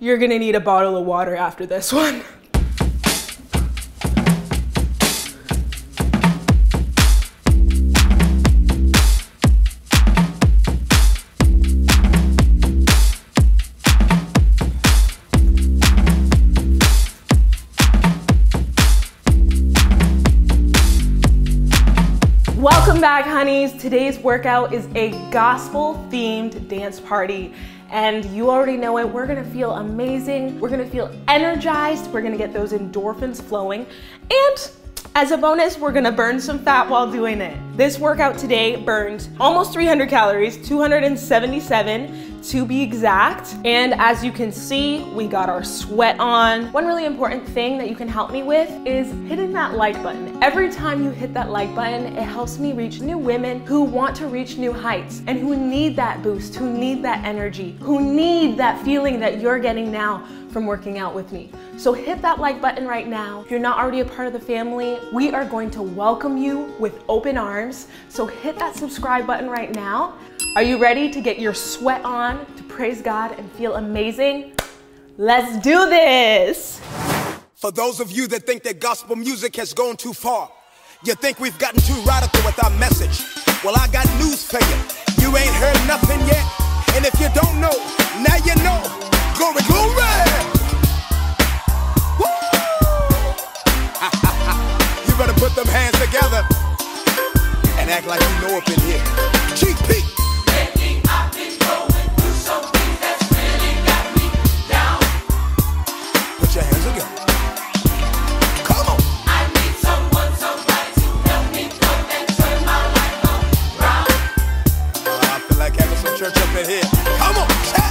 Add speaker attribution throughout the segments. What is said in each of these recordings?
Speaker 1: you're gonna need a bottle of water after this one. Welcome back, honeys. Today's workout is a gospel-themed dance party, and you already know it. We're gonna feel amazing. We're gonna feel energized. We're gonna get those endorphins flowing, and as a bonus, we're gonna burn some fat while doing it. This workout today burned almost 300 calories, 277 to be exact. And as you can see, we got our sweat on. One really important thing that you can help me with is hitting that like button. Every time you hit that like button, it helps me reach new women who want to reach new heights and who need that boost, who need that energy, who need that feeling that you're getting now from working out with me. So hit that like button right now. If you're not already a part of the family, we are going to welcome you with open arms. So hit that subscribe button right now. Are you ready to get your sweat on, to praise God and feel amazing? Let's do this.
Speaker 2: For those of you that think that gospel music has gone too far, you think we've gotten too radical with our message. Well, I got news for you. You ain't heard nothing yet. And if you don't know, now you know. Glory, glory! Woo! You better put them hands together and act like you know up in here. GP!
Speaker 3: Lately I've been going through something that's really got me down.
Speaker 2: Put your hands together. Come on!
Speaker 3: I need somebody to help me come and turn my life around.
Speaker 2: I feel like having some church up in here. Come on, chat!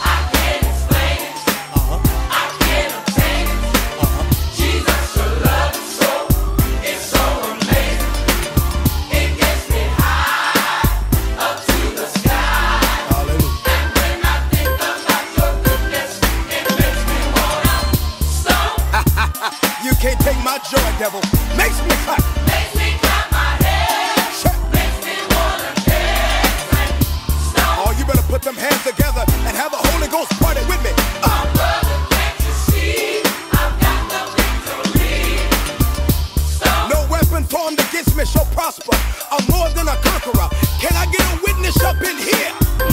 Speaker 2: Can't take my joy, devil. Makes me clap.
Speaker 3: Makes me clap my hands.
Speaker 2: Check.
Speaker 3: Makes me wanna dance and stomp.
Speaker 2: Oh, you better put them hands together and have a Holy Ghost party with me.
Speaker 3: My brother, can't you see? I've got the victory. Stomp.
Speaker 2: No weapon formed against me shall prosper. I'm more than a conqueror. Can I get a witness up in here?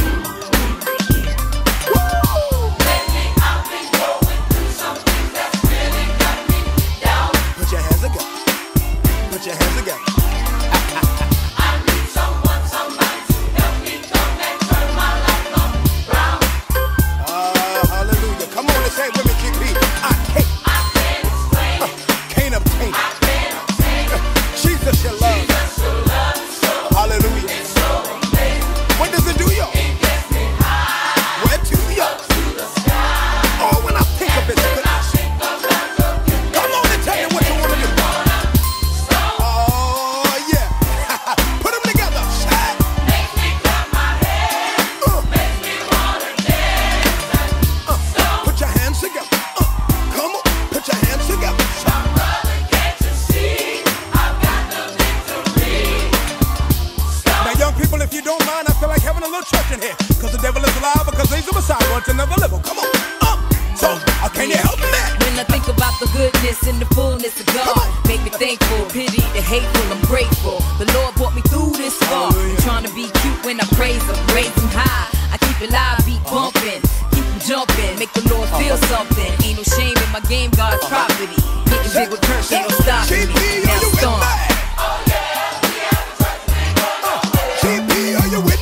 Speaker 2: Put your hands together.
Speaker 3: I need somebody to help me come and turn my life around.
Speaker 2: Hallelujah. Come on and say it with me, GP. I can't
Speaker 3: explain it.
Speaker 2: Can't obtain it.
Speaker 3: I can't obtain it.
Speaker 2: Jesus, your love.
Speaker 3: Jesus, your love is so.
Speaker 2: Hallelujah.
Speaker 3: It's so amazing.
Speaker 2: What does it do, y'all?
Speaker 3: It gets me high.
Speaker 2: Where to, y'all?
Speaker 3: Up to the sky.
Speaker 2: Oh, when I think of it,
Speaker 3: When I think of that,
Speaker 2: come on and tell me what you want to do. Church in here, because the devil is alive, because he's a Messiah, going to never live. Come on, so can you help me?
Speaker 4: When I think about the goodness and the fullness of God, make me thankful, pity the hateful, I'm grateful. The Lord brought me through this far. I'm trying to be cute when I praise him, raise him high. I keep it live, beat bumping, keep him jumping, make the Lord feel something. Ain't no shame in my game, God's property. Getting big with Kirk, ain't no stopping me. Now Stomp.
Speaker 3: Oh yeah, we have a church.
Speaker 2: GP, are you with me?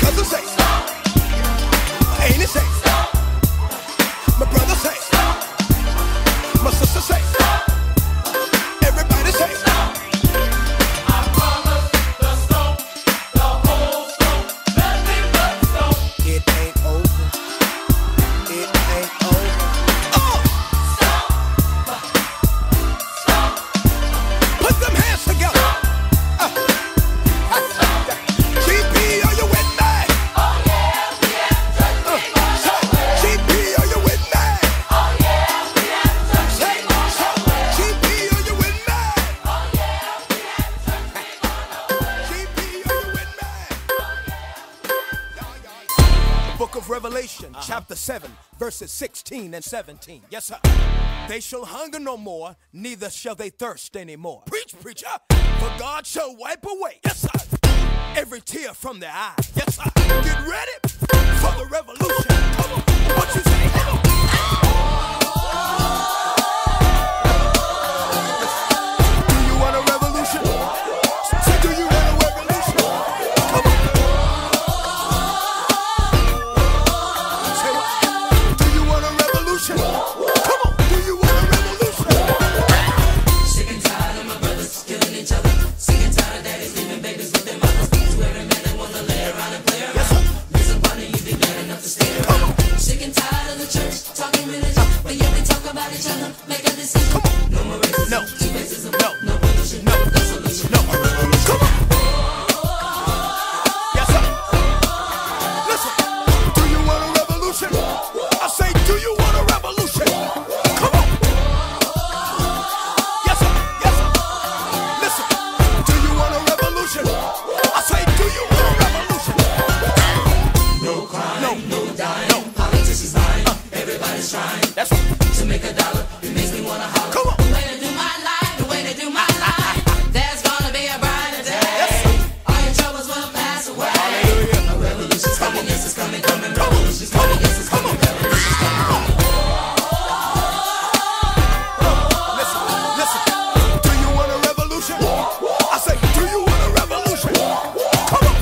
Speaker 2: cousin say, ain't it say, my brother say, my sister say, everybody say.
Speaker 3: I promise the stomp, the whole stomp, nothing but stomp.
Speaker 2: It ain't over. It ain't over. Put them hands together. GP, are you with me?
Speaker 3: Oh yeah, we have
Speaker 2: GP, are you with me?
Speaker 3: Oh yeah, we have
Speaker 2: GP, are you with me?
Speaker 3: Oh yeah, we have
Speaker 2: GP, are you with me? Book of Revelation, chapter 7, verses 16 and 17. Yes, sir. They shall hunger no more, neither shall they thirst anymore. Preach, preacher. For God shall wipe away, yes, sir, every tear from their eye. Yes, sir. Get ready for the revolution. Come on. What you say? Come on. Do you want a revolution? Say, do you want a revolution? Come on. Say what? Do you want a revolution? Come on. Do you want a revolution?
Speaker 4: Sick and tired of my brothers killing each other. Sick and tired of daddies leaving babies with their mothers. To every man that wanna lay around and play around. Miss a partner, you be glad enough to stay around. Sick and tired of the church talking religion, but yet we talk about each other. Make a decision. No more racism.
Speaker 2: No.
Speaker 4: Two racism.
Speaker 2: No.
Speaker 4: No pollution.
Speaker 2: No.
Speaker 4: No solution.
Speaker 2: No. Come on. Yes, sir. Listen. Do you want a revolution? I say, do you want a revolution? Come on. Yes, sir. Yes, sir. Listen. Do you want a revolution? I say, do you want a revolution?
Speaker 4: No crime.
Speaker 2: No.
Speaker 4: No dying.
Speaker 2: No.
Speaker 4: Politicians lying. Everybody's trying
Speaker 2: That's right.
Speaker 4: to make a dollar. It makes me wanna holler.
Speaker 2: Come on.
Speaker 4: The way to do my life, the way to do my life. There's gonna be a brighter day. All your troubles will pass away.
Speaker 2: Hallelujah.
Speaker 4: A revolution's coming, yes, it's coming, coming. Revolution's coming, yes, it's coming. Revolution's coming, coming.
Speaker 2: Listen. Listen. Do you want a revolution? I say, do you want a revolution? Come on.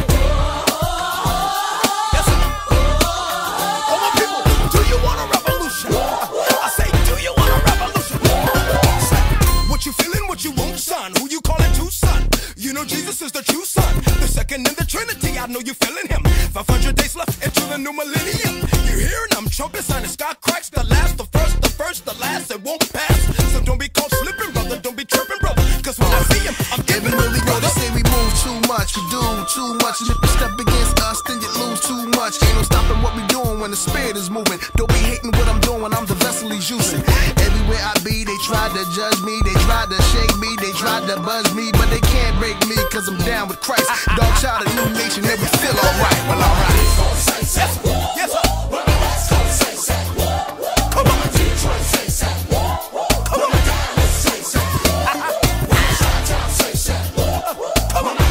Speaker 2: Yes, sir. All my people, do you want a revolution? I say, do you want a revolution? Say, what you feeling, what you want, son? Who you calling to, son? You know Jesus is the true son, the second in the Trinity. I know you feeling him. 500 days left into the new millennium. You hearing them trumpets and the sky cracks. The last, the first, the last. It won't pass. So don't be caught slipping, brother. Don't be tripping, brother. Cause when I see him, I'm giving
Speaker 5: Even though we
Speaker 2: him,
Speaker 5: know they
Speaker 2: brother.
Speaker 5: say we move too much, we do too much. And if you step against us, then you lose too much. Ain't no stopping what we doing when the spirit is moving. Don't be hating what I'm doing, I'm the vessel he's using. Everywhere I be, they try to judge me, they try to shake me, they try to buzz me, but they can't break me, cause I'm down with Christ. Dog child, a new nation, and we feel alright. Well, alright.
Speaker 2: Yes, sir. Yes, sir. Come on. Come on. Come on.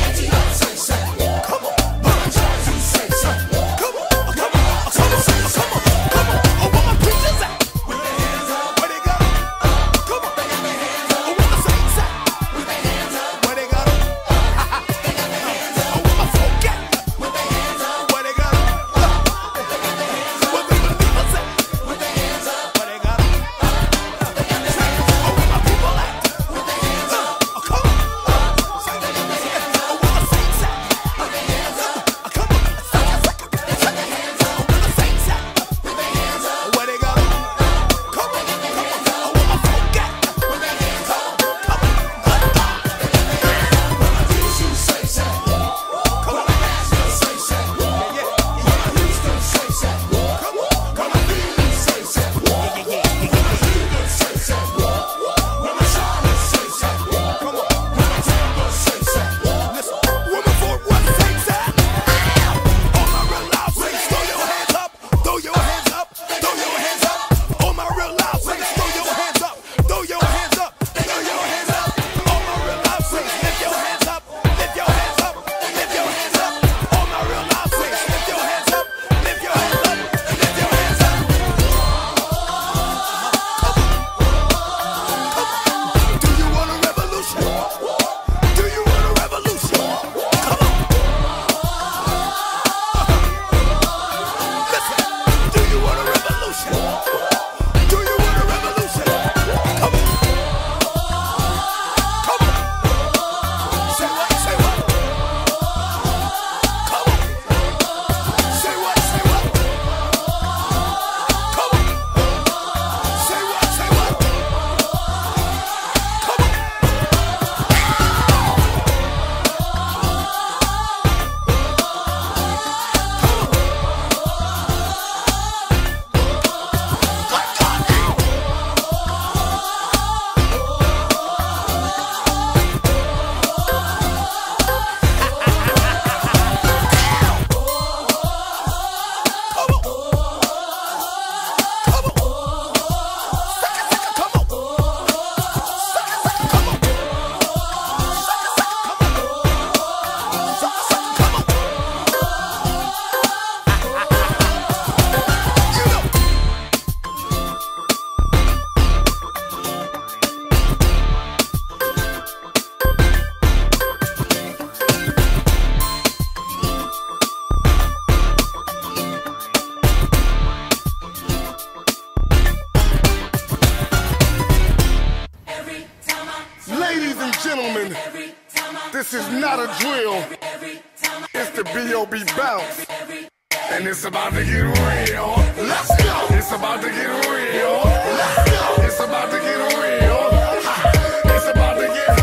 Speaker 6: This is not a drill. It's the B.O.B. bounce. And it's about to get real. Let's go. It's about to get real. Let's go. It's about to get real. It's about to get.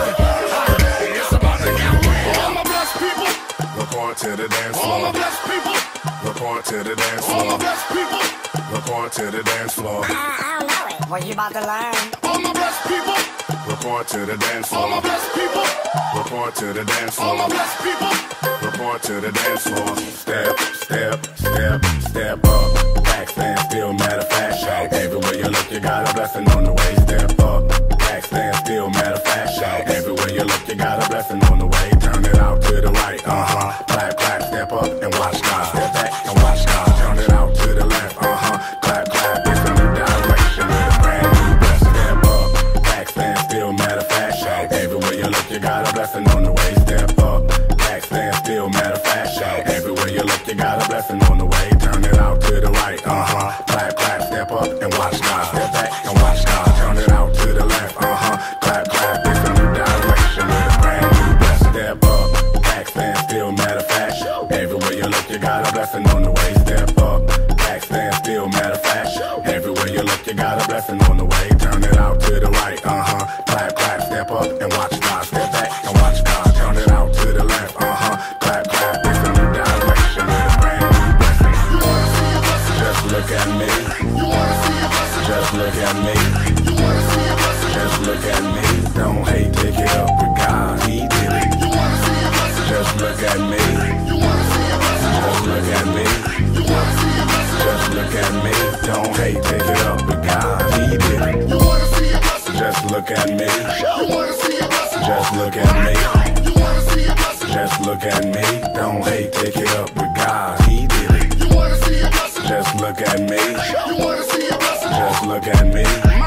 Speaker 6: It's about to get real. All my blessed people. Report to the dance floor. All my blessed people. Report to the dance floor. All my blessed people. Report to the dance floor.
Speaker 7: I don't know it. What you about to learn?
Speaker 6: All my blessed people. Report to the dance floor. All my blessed people. Report to the dance floor. All my blessed people. Report to the dance floor. Step, step, step, step up. Back, stand still, matter of fact. Shout. Everywhere you look, you got a blessing on the way. Step up. Back, stand still, matter of fact. Shout. Everywhere you look, you got a blessing on the way. Turn it out to the right. Clap, clap, step up and watch God. Step back and watch God. Turn it out to the left. Clap, clap. It's a new direction with a brand new blessing. Step up. Back, stand still, matter of fact. Shout. Everywhere you look, you got a blessing on the way. Step up. Back, stand still, matter of fact. Shout. Everywhere you look, you got a blessing on the way. Turn it out to the right. Clap, clap, step up and watch God. Step back and watch God. Turn it out to the left. Clap, clap. It's a new direction with a brand new blessing. Step up. Back, stand still, matter of fact. Everywhere you look, you got a blessing on the way. Step up. Back, stand still, matter of fact. Everywhere you look, you got a blessing on the way. Turn it out to the right. Clap, clap, step up and watch God. Step back and watch God. Turn it out to the left. Clap, clap. It's a new direction with a brand new blessing. Just look at me. Just look at me. Just look at me. Don't hate, take it up with God. He did it. Just look at me. Just look at me. Just look at me. Don't hate, take it up with God. He did it. Just look at me. Just look at me. Just look at me. Don't hate, take it up with God. He did it. Just look at me. Just look at me.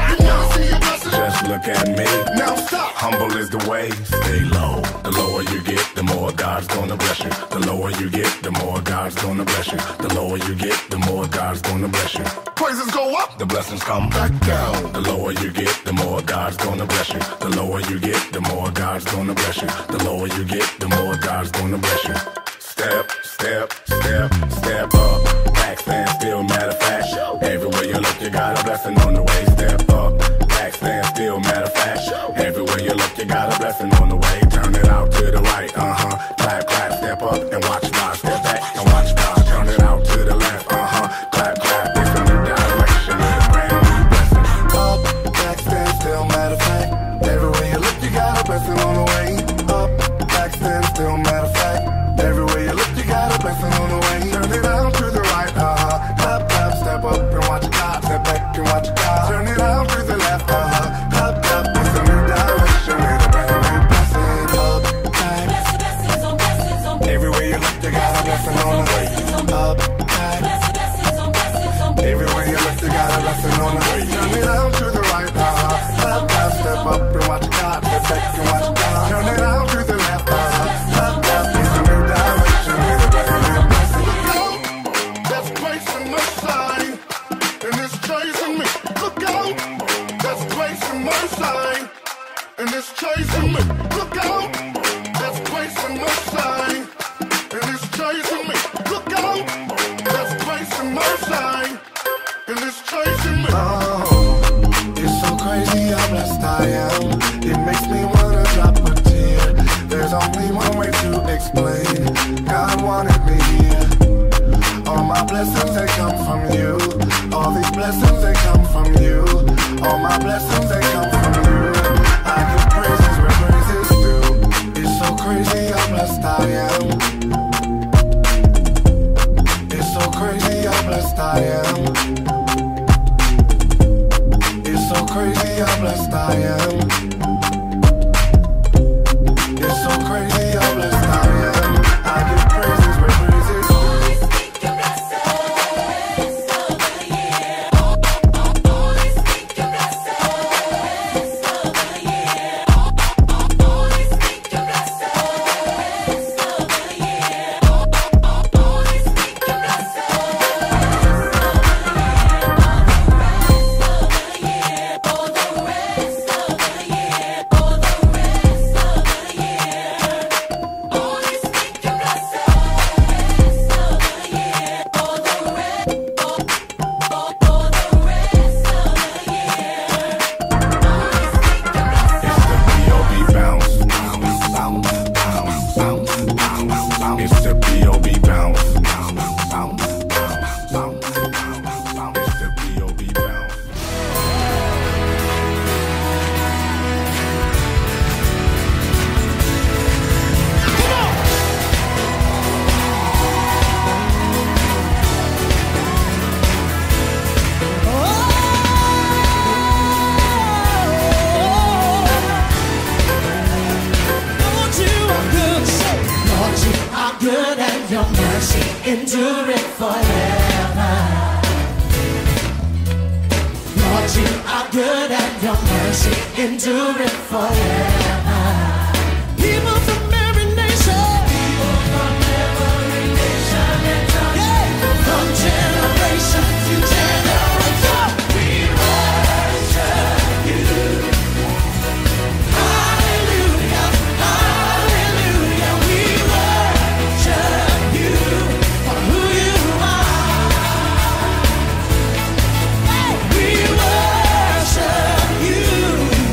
Speaker 6: Just look at me. Now stop. Humble is the way. Stay low. The lower you get, the more God's gonna bless you. The lower you get, the more God's gonna bless you. The lower you get, the more God's gonna bless you. Praises go up, the blessings come back down. The lower you get, the more God's gonna bless you. The lower you get, the more God's gonna bless you. The lower you get, the more God's gonna bless you. Step, step, step, step up. Back, stand still, matter of fact. Everywhere you look, you got a blessing on the way. Step up. Back, stand still, matter of fact. Everywhere you look, you got a blessing on the way. Turn it out to the right. Clap, clap, step up and watch God. Step back and watch God. Turn it out to the left. Clap, clap. It's a new direction with a brand new blessing. Up, back, stand still, matter of fact. Everywhere you look, you got a blessing on the way. Up, back, stand still, matter of fact. Everywhere you look, you got a blessing on the way. Turn it out to the right. Clap, clap, step up and watch God. Step back and watch God. Turn it out to the left. Clap, clap. It's a new direction with a brand new blessing. Up, back. Everywhere you look, you got a blessing on the way. Up, back. Everywhere you look, you got a blessing on the way. Turn it out to the right. Clap, clap, step up and watch God. Step back and watch God. Turn it out to the left. Clap, clap. It's a new direction with a brand new blessing. That's grace and mercy, and it's chasing me. Look out. That's grace and mercy, and it's chasing me. Look out. That's grace and mercy, and it's chasing me. Look out. That's grace and mercy, and it's chasing me. Oh, it's so crazy how blessed I am. It makes me wanna drop a tear. There's only one way to explain. God wanted me here. All my blessings, they come from you. All these blessings, they come from you. All my blessings, they come from you. I give praises where praises due. It's so crazy how blessed I am. It's so crazy how blessed I am. It's so crazy how blessed I am. It's so crazy how blessed I am. I give praises where praises due.
Speaker 8: endureth forever. Lord, you are good and your mercy endureth forever. People from every nation, and tongue, yeah, from generation to generation, we worship you. Hallelujah, hallelujah, we worship you for who you are. Hey, we worship you.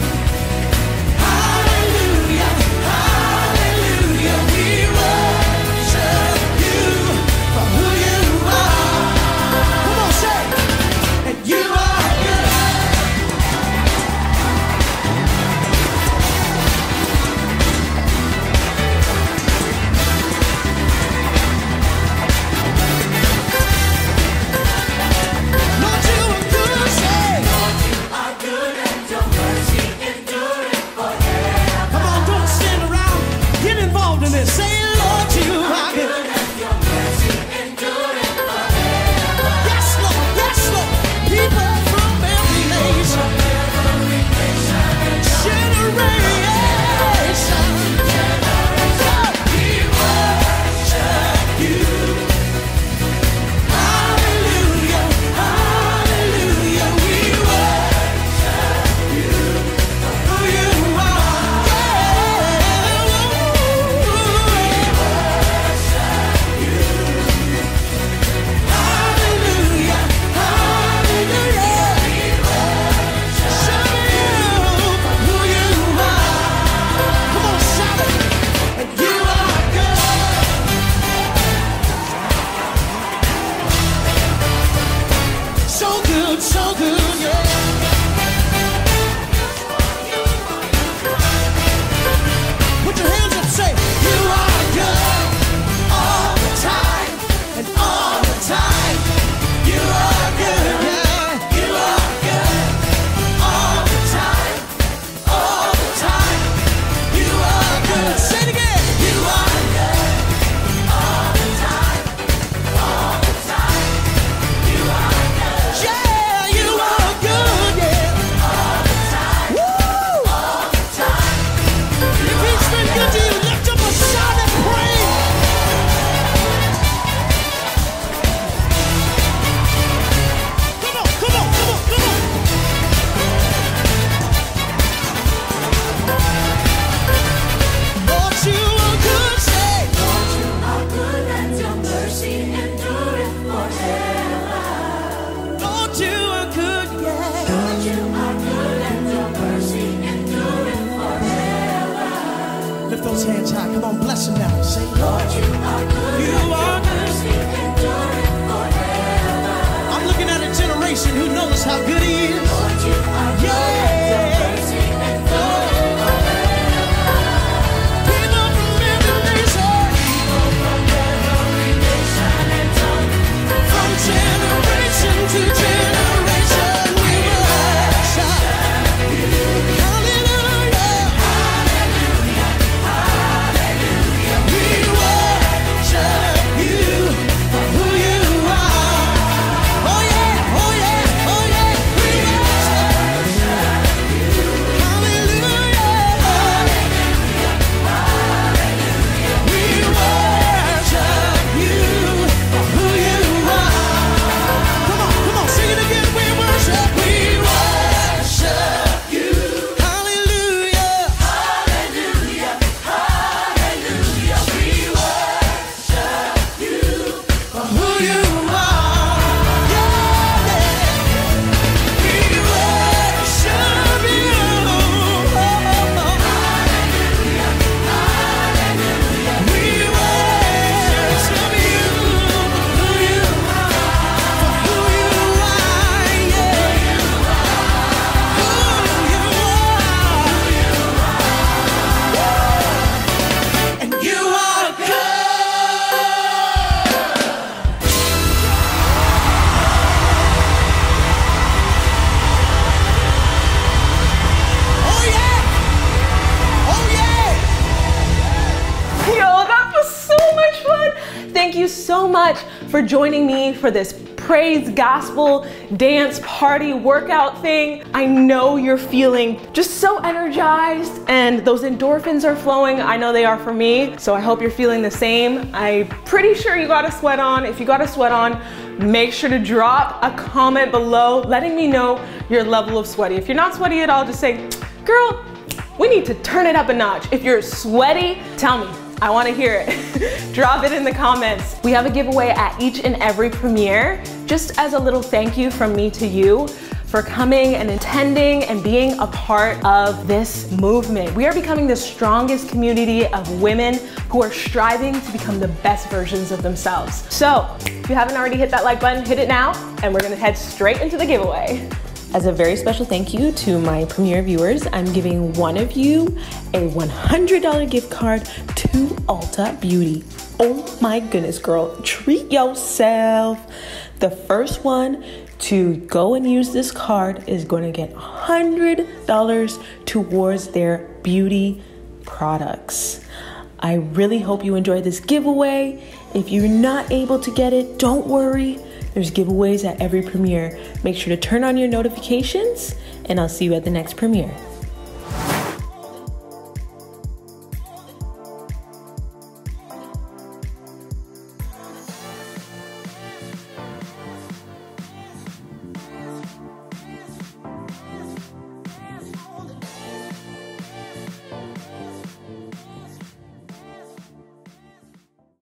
Speaker 8: Hallelujah, hallelujah, we worship you for who you are. Come on, say, and you are good. Lord, you are good, say. Lord, you are good and your mercy endureth forever. Come on, don't stand around. Get involved in this. Say, Lord, you are good. And your mercy endureth forever. Yes, Lord, yes, Lord. People from every nation, generation, we worship you. Hallelujah, hallelujah, we worship you for who you are. We worship you. Hallelujah, hallelujah, we worship you for who you are. Come on, shout it. And you are good. So good, yeah. Put your hands up, say, you are good all the time, and all the time. You are good, yeah. You are good all the time, all the time. You are good. Say it again. You are good all the time, all the time. You are good. Yeah, you are good, yeah. All the time. Woo! All the time. If he's been good to you, lift up a shout and praise. Come on, come on, come on, come on. Lord, you are good, say. Lord, you are good and your mercy endureth forever. Lord, you are good, yeah. Lord, you are good and your mercy endureth forever. Lift those hands high. Come on, bless him now. Say, Lord, you are good. You are good. Mercy endureth forever. I'm looking at a generation who knows how good he is. Lord, you are good and your mercy endureth forever. People from every nation, and tongue, from generation to generation, we worship you. Hallelujah, hallelujah, hallelujah. We worship you for who you are. Oh yeah, oh yeah, oh yeah. We worship
Speaker 1: for joining me for this praise gospel dance party workout thing. I know you're feeling just so energized and those endorphins are flowing. I know they are for me, so I hope you're feeling the same. I'm pretty sure you got a sweat on. If you got a sweat on, make sure to drop a comment below letting me know your level of sweaty. If you're not sweaty at all, just say, girl, we need to turn it up a notch. If you're sweaty, tell me. I want to hear it. Drop it in the comments. We have a giveaway at each and every premiere, just as a little thank you from me to you for coming and attending and being a part of this movement. We are becoming the strongest community of women who are striving to become the best versions of themselves. So if you haven't already hit that like button, hit it now, and we're gonna head straight into the giveaway. As a very special thank you to my premiere viewers, I'm giving one of you a $100 gift card to Ulta Beauty. Oh my goodness, girl, treat yourself. The first one to go and use this card is going to get $100 towards their beauty products. I really hope you enjoyed this giveaway. If you're not able to get it, don't worry. There's giveaways at every premiere. Make sure to turn on your notifications, and I'll see you at the next premiere.